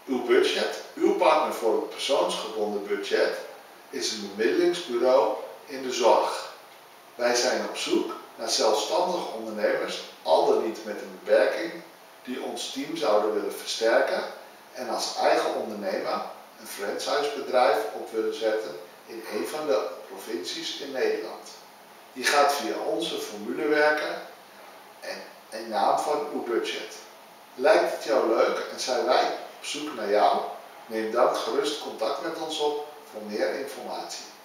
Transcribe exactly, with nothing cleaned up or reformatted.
Uw budget, uw partner voor het persoonsgebonden budget, is een bemiddelingsbureau in de zorg. Wij zijn op zoek naar zelfstandige ondernemers, al dan niet met een beperking, die ons team zouden willen versterken en als eigen ondernemer een franchisebedrijf op willen zetten in een van de provincies in Nederland. Die gaat via onze formule werken en in naam van uw budget. Lijkt het jou leuk en zijn wij op zoek naar jou? Neem dan gerust contact met ons op voor meer informatie.